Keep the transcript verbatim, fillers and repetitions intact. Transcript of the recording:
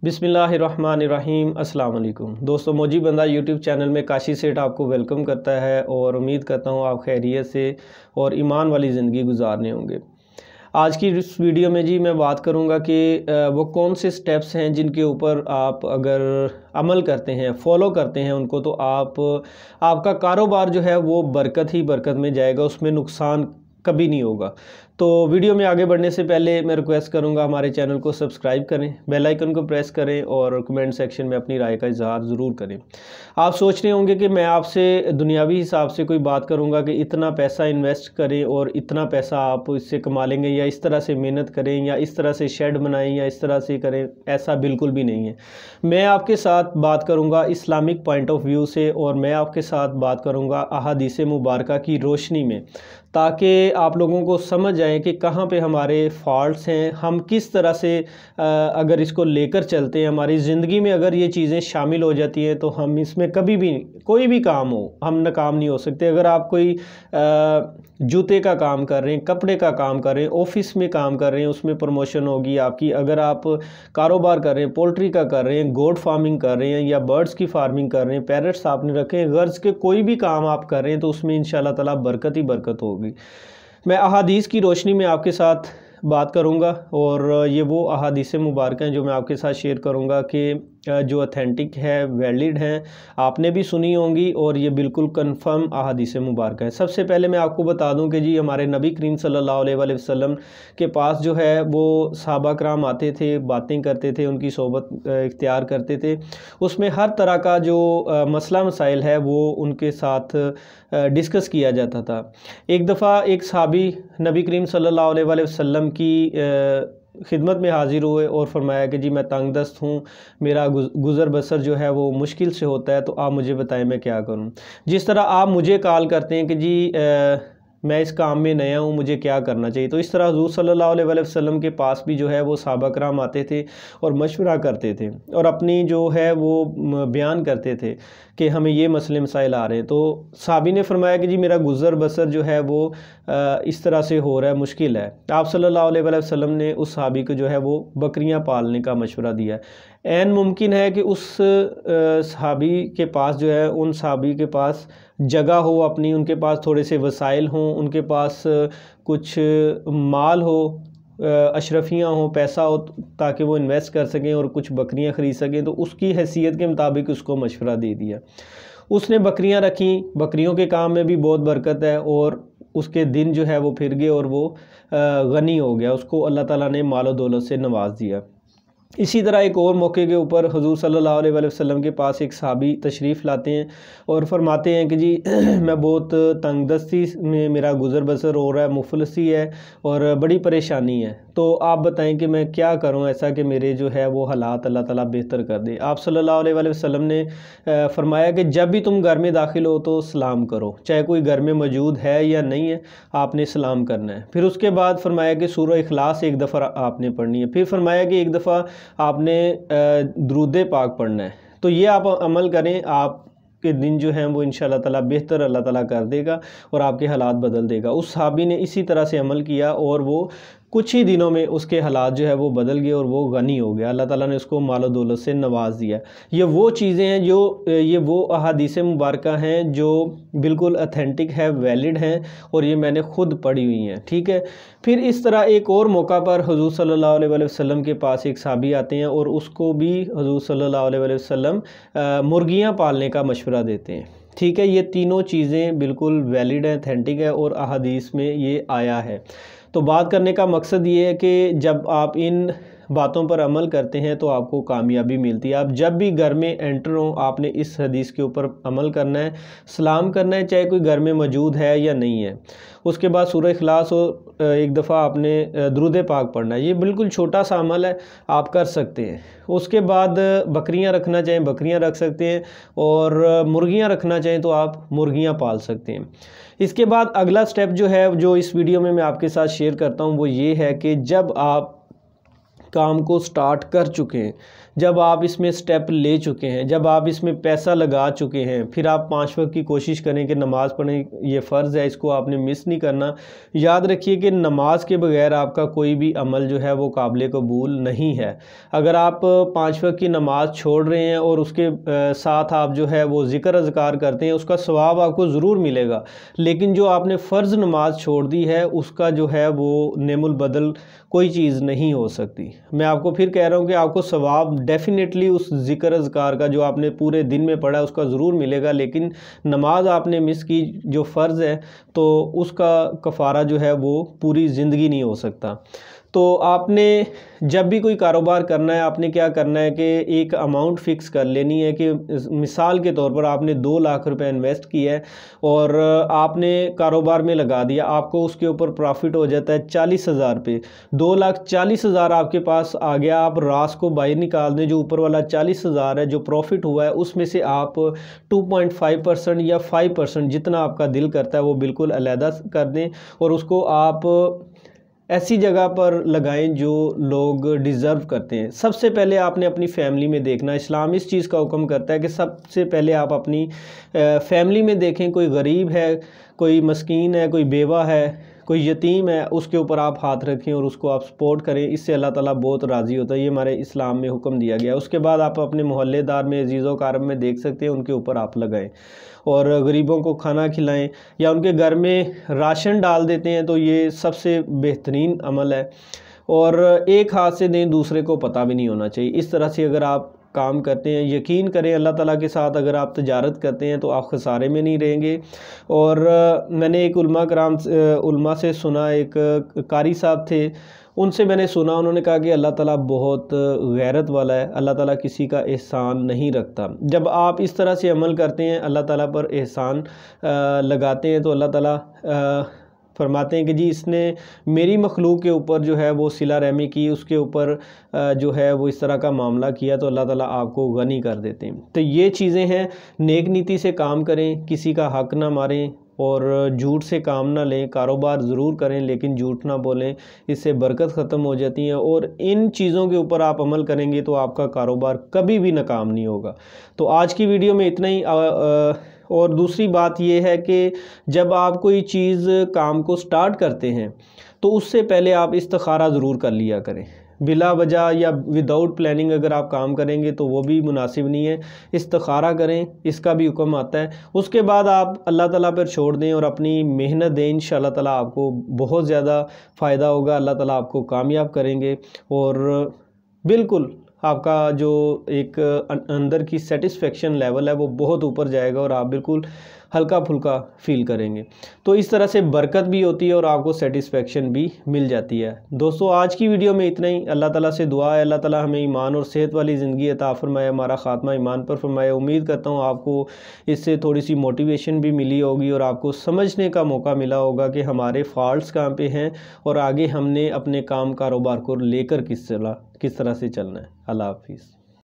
बिस्मिल्लाहिर्रहमानिर्रहीम अस्सलाम वालेकुम दोस्तों, मोजी बंदा यूट्यूब चैनल में काशी सेठ आपको वेलकम करता है और उम्मीद करता हूँ आप खैरियत से और ईमान वाली ज़िंदगी गुजारने होंगे। आज की इस वीडियो में जी मैं बात करूँगा कि वो कौन से स्टेप्स हैं जिनके ऊपर आप अगर अमल करते हैं, फॉलो करते हैं उनको, तो आप आपका कारोबार जो है वो बरकत ही बरकत में जाएगा, उसमें नुकसान कभी नहीं होगा। तो वीडियो में आगे बढ़ने से पहले मैं रिक्वेस्ट करूंगा हमारे चैनल को सब्सक्राइब करें, बेल आइकन को प्रेस करें और कमेंट सेक्शन में अपनी राय का इजहार ज़रूर करें। आप सोच रहे होंगे कि मैं आपसे दुनियावी हिसाब से कोई बात करूंगा कि इतना पैसा इन्वेस्ट करें और इतना पैसा आप इससे कमा लेंगे, या इस तरह से मेहनत करें, या इस तरह से शेड बनाएं, या इस तरह से करें। ऐसा बिल्कुल भी नहीं है। मैं आपके साथ बात करूँगा इस्लामिक पॉइंट ऑफ व्यू से, और मैं आपके साथ बात करूँगा अहादीस मुबारका की रोशनी में, ताकि आप लोगों को समझ जाए कि कहाँ पे हमारे फॉल्ट्स हैं, हम किस तरह से अगर इसको लेकर चलते हैं हमारी ज़िंदगी में, अगर ये चीज़ें शामिल हो जाती हैं तो हम इसमें कभी भी कोई भी काम हो हम नाकाम नहीं हो सकते। अगर आप कोई जूते का काम कर रहे हैं, कपड़े का काम कर रहे हैं, ऑफिस में काम कर रहे हैं, उसमें प्रमोशन होगी आपकी। अगर आप कारोबार कर रहे हैं, पोल्ट्री का कर रहे हैं, गोट फार्मिंग कर रहे हैं, या बर्ड्स की फार्मिंग कर रहे हैं, पैरट्स आपने रखे हैं, गर्ज के कोई भी काम आप कर रहे हैं, तो उसमें इंशाल्लाह ताला बरकत ही बरकत होगी। मैं अहादीस की रोशनी में आपके साथ बात करूंगा, और ये वो अहादीस मुबारक हैं जो मैं आपके साथ शेयर करूंगा कि जो ऑथेंटिक है, वैलिड हैं, आपने भी सुनी होंगी, और ये बिल्कुल कंफर्म अहादीस मुबारक है। सबसे पहले मैं आपको बता दूं कि जी हमारे नबी करीम सल्लल्लाहु अलैहि वसल्लम के पास जो है वो सहाबा कराम आते थे, बातें करते थे, उनकी सोबत इख्तियार करते थे। उसमें हर तरह का जो मसला मसाइल है वो उनके साथ डिस्कस किया जाता था। एक दफ़ा एक सहाबी नबी करीम सल्लल्लाहु अलैहि वसल्लम की खिदमत में हाजिर हुए और फरमाया कि जी मैं तंग दस्त हूँ, मेरा गुज़र बसर जो है वो मुश्किल से होता है, तो आप मुझे बताएं मैं क्या करूँ। जिस तरह आप मुझे कॉल करते हैं कि जी आ, मैं इस काम में नया हूँ, मुझे क्या करना चाहिए, तो इस तरह हुज़ूर सल्लल्लाहु अलैहि वसल्लम के पास भी जो है वो सहाबा कराम आते थे और मशवरा करते थे, और अपनी जो है वो बयान करते थे कि हमें ये मसले मसाइल आ रहे हैं। तो सहाबी ने फरमाया कि जी मेरा गुज़र बसर जो है वो इस तरह से हो रहा है, मुश्किल है। आप सल्लल्लाहु अलैहि वसल्लम ने उस सहाबी को जो है वो बकरियां पालने का मशवरा दिया। ऐन मुमकिन है कि उस सहाबी के पास जो है, उन सहाबी के पास जगह हो अपनी, उनके पास थोड़े से वसाइल हों, उनके पास कुछ माल हो, अशरफियाँ हों, पैसा हो, ताकि वो इन्वेस्ट कर सकें और कुछ बकरियां ख़रीद सकें। तो उसकी हैसियत के मुताबिक उसको मशवरा दे दिया। उसने बकरियां रखी, बकरियों के काम में भी बहुत बरकत है, और उसके दिन जो है वो फिर गए और वो गनी हो गया, उसको अल्लाह ताला ने मालो दौलत से नवाज दिया। इसी तरह एक और मौके के ऊपर हुज़ूर सल्लल्लाहु अलैहि वसल्लम के पास एक सहाबी तशरीफ़ लाते हैं और फरमाते हैं कि जी मैं बहुत तंगदस्ती में मेरा गुज़र बसर हो रहा है, मुफलसी है और बड़ी परेशानी है, तो आप बताएं कि मैं क्या करूं ऐसा कि मेरे जो है वो हालात अल्लाह ताला बेहतर कर दे। आप सल्लल्लाहु अलैहि वसल्लम ने फरमाया कि जब भी तुम घर में दाखिल हो तो सलाम करो, चाहे कोई घर में मौजूद है या नहीं है, आपने सलाम करना है। फिर उसके बाद फरमाया कि सूरह इखलास एक दफ़ा आपने पढ़नी है। फिर फरमाया कि एक दफ़ा आपने दुरूद पाक पढ़ना है। तो ये आप अमल करें, आप के दिन जो हैं वो इंशाल्लाह ताला बेहतर अल्लाह ताला कर देगा और आपके हालात बदल देगा। उस सहाबी ने इसी तरह से अमल किया और वो कुछ ही दिनों में उसके हालात जो है वो बदल गए और वो गनी हो गया। अल्लाह ताला ने उसको मालो दौलत से नवाज दिया। ये वो चीज़ें हैं जो ये वो अहादीस मुबारक हैं जो बिल्कुल अथेंटिक है, वैलिड हैं, और ये मैंने खुद पढ़ी हुई हैं। ठीक है। फिर इस तरह एक और मौका पर हुज़ूर सल्लल्लाहु अलैहि वसल्लम के पास एक सहाबी आते हैं और उसको भी हुज़ूर सल्लल्लाहु अलैहि वसल्लम मुर्गियाँ पालने का मशवरा देते हैं। ठीक है। ये तीनों चीज़ें बिल्कुल वैलिड हैं, अथेंटिक है, और अहादीस में ये आया है। तो बात करने का मकसद ये है कि जब आप इन बातों पर अमल करते हैं तो आपको कामयाबी मिलती है। आप जब भी घर में एंटर हो आपने इस हदीस के ऊपर अमल करना है, सलाम करना है, चाहे कोई घर में मौजूद है या नहीं है। उसके बाद सूरह इखलास हो, एक दफ़ा आपने दुरूद पाक पढ़ना है। ये बिल्कुल छोटा सा अमल है, आप कर सकते हैं। उसके बाद बकरियां रखना चाहें बकरियां रख सकते हैं, और मुर्गियां रखना चाहें तो आप मुर्गियां पाल सकते हैं। इसके बाद अगला स्टेप जो है, जो इस वीडियो में मैं आपके साथ शेयर करता हूँ, वो ये है कि जब आप काम को स्टार्ट कर चुके हैं, जब आप इसमें स्टेप ले चुके हैं, जब आप इसमें पैसा लगा चुके हैं, फिर आप पाँच वक्त की कोशिश करें कि नमाज़ पढ़ें, ये फ़र्ज़ है, इसको आपने मिस नहीं करना। याद रखिए कि नमाज के बगैर आपका कोई भी अमल जो है वो काबिल कबूल नहीं है। अगर आप पाँच वक्त की नमाज़ छोड़ रहे हैं और उसके साथ आप जो है वो ज़िक्र अज़कार करते हैं, उसका सवाब आपको ज़रूर मिलेगा, लेकिन जो आपने फ़र्ज़ नमाज छोड़ दी है उसका जो है वो नेमुल बदल कोई चीज़ नहीं हो सकती। मैं आपको फिर कह रहा हूँ कि आपको सवाब डेफिनेटली उस ज़िक्र अज़कार का जो आपने पूरे दिन में पढ़ा उसका ज़रूर मिलेगा, लेकिन नमाज आपने मिस की जो फ़र्ज़ है तो उसका कफ़ारा जो है वो पूरी ज़िंदगी नहीं हो सकता। तो आपने जब भी कोई कारोबार करना है, आपने क्या करना है कि एक अमाउंट फ़िक्स कर लेनी है कि मिसाल के तौर पर आपने दो लाख रुपए इन्वेस्ट किया है और आपने कारोबार में लगा दिया, आपको उसके ऊपर प्रॉफिट हो जाता है चालीस हज़ार रुपये। दो लाख चालीस हज़ार आपके पास आ गया, आप रास को बाहर निकाल दें, जो ऊपर वाला चालीस हज़ार है जो प्रॉफिट हुआ है उसमें से आप टू पॉइंट फाइव परसेंट या फाइव परसेंट जितना आपका दिल करता है वो बिल्कुल अलहदा कर दें और उसको आप ऐसी जगह पर लगाएं जो लोग डिज़र्व करते हैं। सबसे पहले आपने अपनी फैमिली में देखना, इस्लाम इस चीज़ का हुक्म करता है कि सबसे पहले आप अपनी फैमिली में देखें, कोई गरीब है, कोई मस्कीन है, कोई बेवा है, कोई यतीम है, उसके ऊपर आप हाथ रखें और उसको आप सपोर्ट करें। इससे अल्लाह ताला बहुत राज़ी होता है, ये हमारे इस्लाम में हुक्म दिया गया है। उसके बाद आप अपने मोहल्लेदार में, अजीज़ो कारब में देख सकते हैं, उनके ऊपर आप लगाएं और गरीबों को खाना खिलाएं या उनके घर में राशन डाल देते हैं, तो ये सबसे बेहतरीन अमल है। और एक हाथ से दें, दूसरे को पता भी नहीं होना चाहिए। इस तरह से अगर आप काम करते हैं, यकीन करें अल्लाह ताला के साथ अगर आप तजारत करते हैं तो आप खसारे में नहीं रहेंगे। और मैंने एक उलमा कराम उलमा से सुना, एक कारी साहब थे, उनसे मैंने सुना, उन्होंने कहा कि अल्लाह ताला बहुत गैरत वाला है, अल्लाह ताला किसी का एहसान नहीं रखता। जब आप इस तरह से अमल करते हैं, अल्लाह ताला पर एहसान लगाते हैं, तो अल्लाह ताला फरमाते हैं कि जी इसने मेरी मखलूक के ऊपर जो है वो सिला रहमी की, उसके ऊपर जो है वो इस तरह का मामला किया, तो अल्लाह ताला आपको गनी कर देते हैं। तो ये चीज़ें हैं, नेक नीति से काम करें, किसी का हक ना मारें और झूठ से काम ना लें। कारोबार ज़रूर करें लेकिन झूठ ना बोलें, इससे बरकत ख़त्म हो जाती है। और इन चीज़ों के ऊपर आप अमल करेंगे तो आपका कारोबार कभी भी नाकाम नहीं होगा। तो आज की वीडियो में इतना ही। आ, आ, और दूसरी बात यह है कि जब आप कोई चीज़ काम को स्टार्ट करते हैं तो उससे पहले आप इस्तिखारा ज़रूर कर लिया करें। बिला वजह या विदाउट प्लानिंग अगर आप काम करेंगे तो वो भी मुनासिब नहीं है। इस्तिखारा करें, इसका भी हुक्म आता है। उसके बाद आप अल्लाह ताला पर छोड़ दें और अपनी मेहनत दें, इंशाअल्लाह ताला आपको बहुत ज़्यादा फ़ायदा होगा। अल्लाह ताला आपको कामयाब करेंगे और बिल्कुल आपका जो एक अंदर की सेटिस्फेक्शन लेवल है वो बहुत ऊपर जाएगा और आप बिल्कुल हल्का फुल्का फील करेंगे। तो इस तरह से बरकत भी होती है और आपको सेटिस्फेक्शन भी मिल जाती है। दोस्तों आज की वीडियो में इतना ही। अल्लाह ताला से दुआ है अल्लाह ताला हमें ईमान और सेहत वाली ज़िंदगी अता फरमाए, हमारा ख़ात्मा ईमान पर फरमाए। उम्मीद करता हूँ आपको इससे थोड़ी सी मोटिवेशन भी मिली होगी और आपको समझने का मौका मिला होगा कि हमारे फॉल्ट्स कहाँ पे हैं और आगे हमने अपने काम कारोबार को लेकर किस तरह किस तरह से चलना है। अल्लाह हाफिज़।